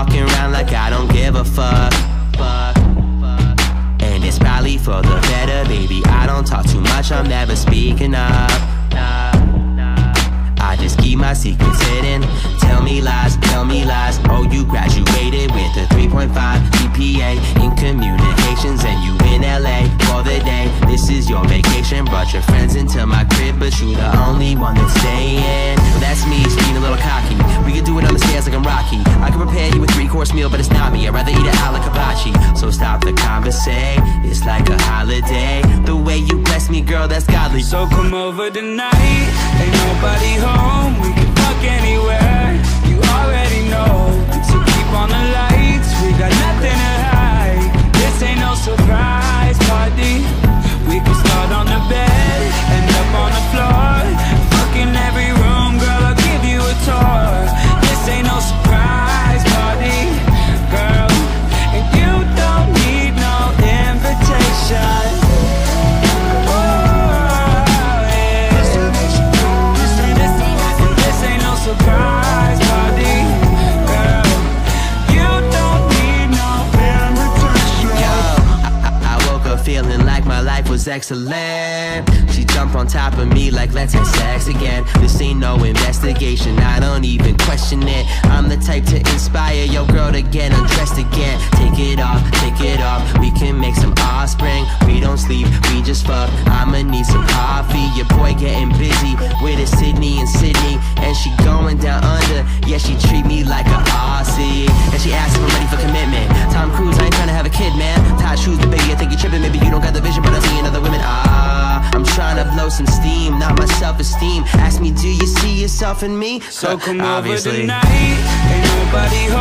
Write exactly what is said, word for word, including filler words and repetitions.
walking around like I don't give a fuck. Fuck. And it's probably for the better, baby. I don't talk too much, I'm never speaking up. I just keep my secrets hidden. Tell me lies, tell me lies. Oh, you graduated with a three point five G P A in communications, and you in L A for the day. This is your vacation. Brought your friends into my crib, but you the only one that's staying. Well, that's me, just being a little cocky. We could do it on the stairs like I'm Rocky. I can prepare you a three-course meal, but it's not me. I'd rather eat it out like hibachi. So stop the conversation, it's like a holiday. The way you bless me, girl, that's godly. So come over tonight, ain't nobody home. We can fuck anywhere, you already know. So keep on the lights, we got nothing to hide. This ain't no surprise party. We can start on the bed, end up on the floor. Fucking every room, girl, I'll give you a tour. This ain't no surprise party, girl. And you don't need no invitation. Surprise party, girl. You don't need no invitation. Yo, I, I woke up feeling like my life was excellent. She jumped on top of me like let's have sex again. This ain't no investigation, I don't even question it. I'm the type to inspire your girl to get undressed again. Take it off, take it off. We can make some offspring. We don't sleep, we just fuck. I'ma need some coffee. Your boy getting busy with a Sydney and Sydney, and she going down under. Yeah, she treat me like a Aussie, and she asks if I'm ready for commitment. Tom Cruise, I ain't trying to have a kid, man. Tied shoes, but baby, I think you're tripping. Maybe you don't got the vision, but I'm seeing other women. Ah, I'm trying to blow some steam, not my self-esteem. Ask me, do you see yourself in me? So come Obviously. over tonight, ain't nobody home.